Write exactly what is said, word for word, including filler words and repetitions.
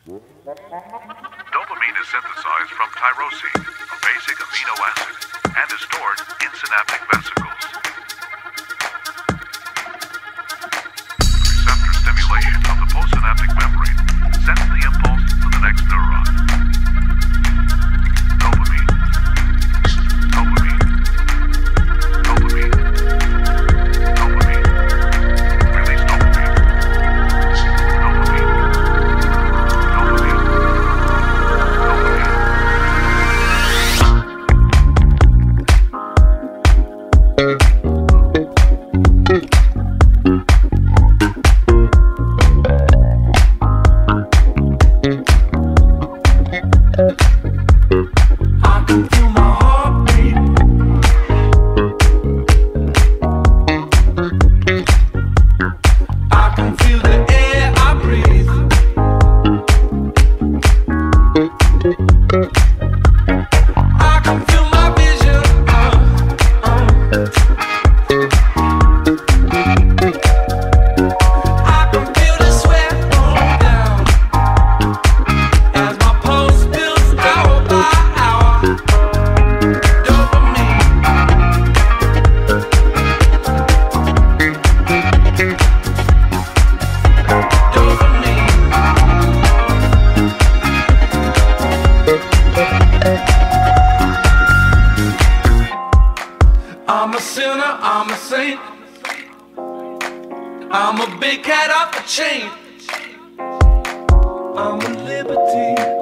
Dopamine is synthesized from tyrosine, a basic amino acid, and is stored in synaptic vesicles. Receptor stimulation of the postsynaptic membrane sends the impulse to the next neuron. Dopamine. Dopamine. Dopamine. Dopamine. Release dopamine. Dopamine. Dopamine. I can feel my heartbeat. I can feel the air I breathe. I can feel my vision. Uh, uh. I can feel the sweat roll down as my pulse builds hour by hour. Dopamine. I'm a sinner, I'm a saint. I'm a big cat off a chain. I'm a liberty.